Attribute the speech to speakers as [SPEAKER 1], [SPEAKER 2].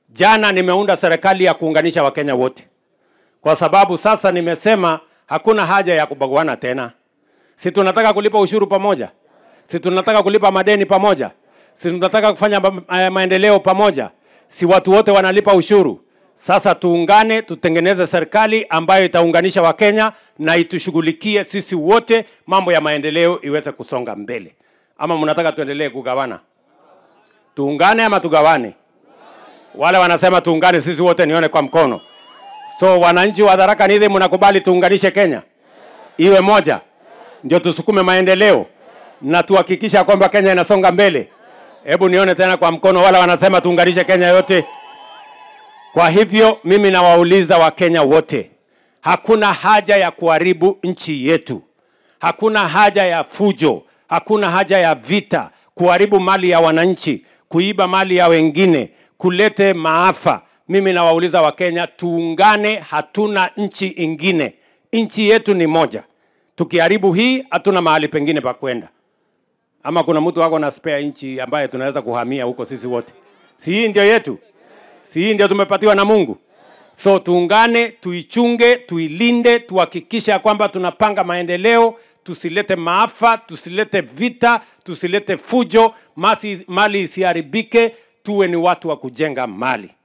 [SPEAKER 1] Jana nimeunda serikali ya kuunganisha Wakenya wote. Kwa sababu sasa nimesema hakuna haja ya kubaguana tena. Si tunataka kulipa ushuru pamoja? Si tunataka kulipa madeni pamoja? Si tunataka kufanya maendeleo pamoja? Si watu wote wanalipa ushuru? Sasa tuungane, tutengeneze serikali ambayo itaunganisha Wakenya na itushughulikie sisi wote, mambo ya maendeleo iweze kusonga mbele. Ama mnataka tuendelee kugawana? Tuungane ama tugawane? Wale wanasema tuungane sisi wote nione kwa mkono. So wananchi wa Tharaka Nithi mnakubali tuunganishe Kenya iwe moja, ndio tusukume maendeleo na tuhakikisha kwamba Kenya inasonga mbele? Hebu nione tena kwa mkono wale wanasema tuunganishe Kenya yote. Kwa hivyo mimi nawauliza Wakenya wote, hakuna haja ya kuharibu nchi yetu. Hakuna haja ya fujo, hakuna haja ya vita, kuharibu mali ya wananchi, kuiba mali ya wengine, kulete maafa. Mimi nawauliza Wakenya tuungane, hatuna nchi ingine. Nchi yetu ni moja. Tukiharibu hii hatuna mahali pengine pa kwenda. Ama kuna mtu wako na spare nchi ambaye tunaweza kuhamia huko sisi wote? Si hii ndio yetu? Si hii ndio tumepatiwa na Mungu? So tuungane, tuichunge, tuilinde, tuhakikisha kwamba tunapanga maendeleo, tusilete maafa, tusilete vita, tusilete fujo, mali isiharibike, tuwe ni watu wa kujenga mali.